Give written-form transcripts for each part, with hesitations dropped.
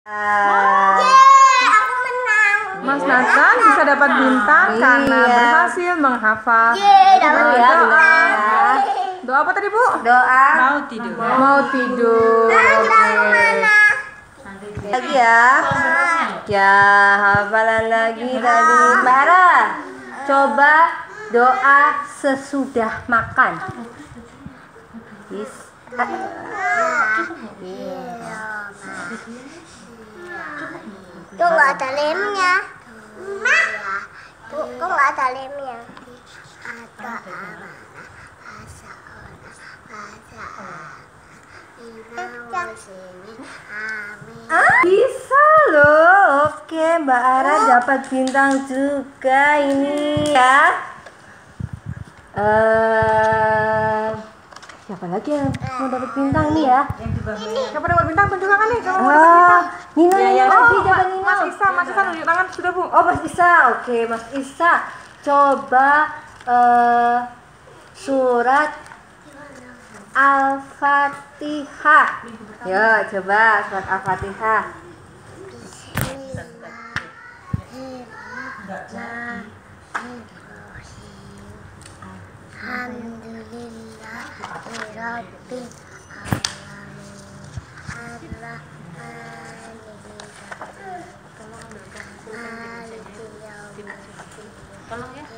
Aku menang. Mas Nathan bisa dapat bintang karena berhasil menghafal. Dapat ya. Doa apa tadi, Bu? Doa Mau tidur. Mau tidur. lagi ya. Ya, hafalan lagi tadi. Bara, coba doa sesudah makan. Tuh nggak ada lemnya. Tuh kok nggak ada lemnya. Bisa loh. Oke, Mbak Ara dapat bintang juga ini ya. Siapa lagi yang mau dapat bintang nih ya? Siapa dapat bintang? Tunjukkan nih kalau mau dapat Oh, bintang. Nino, Nino, Oh, coba Nino. Mas Isa nunjuk tangan sudah, Bu. Oh, Mas Isa. Oke, Mas Isa. Coba surat Al-Fatihah. Ya, coba surat Al-Fatihah. Alhamdulillahirabbil Tolong ya.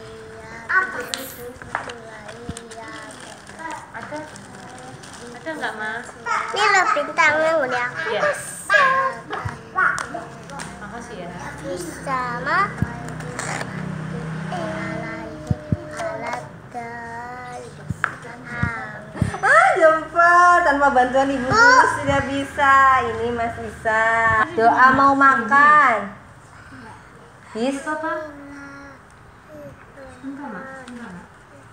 Ada nggak, Mas? Ini loh bintangnya udah aku. Iya. Makasih ya. Sama Jempol tanpa bantuan ibu guru sudah bisa. Ini Mas Isa. Doa mau makan. Bisa, Pak. Enggak, Mak. Enggak, Mak.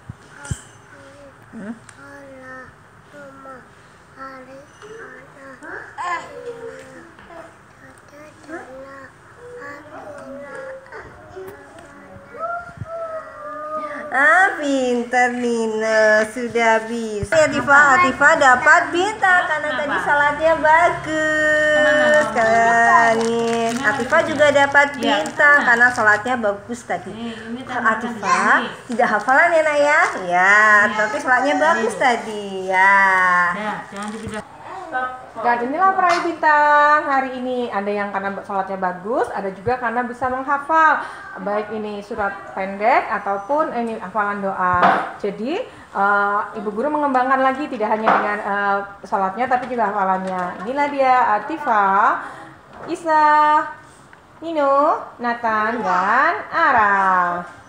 Pinter Nino, sudah bisa. Ya Tifa dapat bintang karena tadi salatnya bagus. Nih, Atifa juga dapat bintang karena salatnya bagus tadi. Atifa tidak hafalan ya, Nak ya? Ya, tapi salatnya bagus tadi. Ya. Ya, jangan dipindah. Dan inilah peraih bintang hari ini. Ada yang karena sholatnya bagus, ada juga karena bisa menghafal. Baik ini surat pendek ataupun ini hafalan doa. Jadi ibu guru mengembangkan lagi tidak hanya dengan sholatnya tapi juga hafalannya. Inilah dia Atifa, Isa, Nino, Nathan, dan Ara.